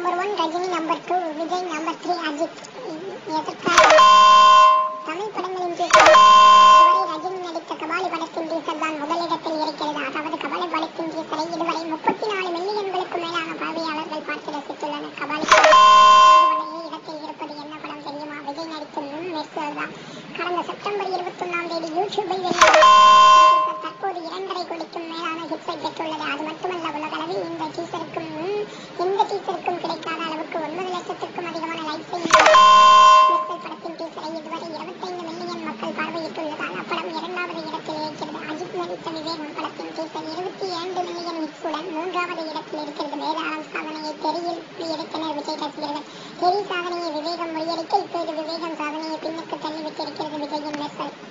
Number 1 Rajini, number 2 Vijay, number 3 Ajith. எதற்காக? தமிழ் படங்களின் teaser இதுவரை ரஜினி நடித்த கபாலி படத்தின் டீசர் தான் முதலிடத்தில் இருக்கிறது. அதாவது கபாலி படத்தின் டீசரை இதுவரை 34 மில்லியன்களுக்கு மேலான பார்வையாளர்கள் பார்த்து ரசித்துள்ளனர். கபாலி இடத்தில் இருப்பது என்ன படம் தெரியுமா? விஜய் நடித்த மெர்சல் தான். கடந்த செப்டம்பர் 21ஆம் தேதி யூடியூபில் தற்போது 2.5 கோடிக்கும் மேலான ஹிட்ஸை பெற்றுள்ளது. அது மட்டுமல்ல, உலகளவில் இந்த டீசருக்கும் கிடைக்காத அளவுக்கு 9 லட்சத்திற்கும் அதிகமான லைக்ஸை மெர்சல் படத்தின் டீசரை இதுவரை 25 மில்லியன் மக்கள் பார்வையிட்டுள்ளதால் அப்படம் 2வது இடத்தில் இருக்கிறது. அஜித் நடித்த விவேகம் படத்தின் டீசர் 22 மில்லியன் ஹிட்ஸுடன் 3வது இடத்தில் இருக்கிறது. வேதாளம் சாதனையை தெறியில் முறியடித்தனர் விஜய் ரசிகர்கள். தெறி சாதனையை விவேகம் முறியடிக்க இப்போது விவேகம் சாதனையை பின்னுக்கு தள்ளிவிட்டிருக்கிறது விஜயின் மெர்சல்.